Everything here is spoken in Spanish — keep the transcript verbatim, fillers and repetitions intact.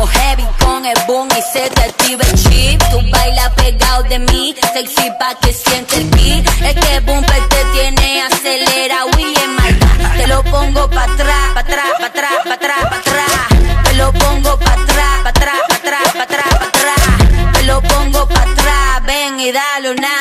pongo heavy con el boom y se te activa el chip. Tú bailas pegado de mí, sexy pa' que siente el beat. Es que Bumper te tiene acelerado y en maldad. Te lo pongo pa' atrás, pa' atrás, pa' atrás, pa' atrás, pa' atrás. Te lo pongo pa' atrás, pa' atrás, pa' atrás, pa' atrás, pa' atrás. Te lo pongo pa' atrás, ven y dale una.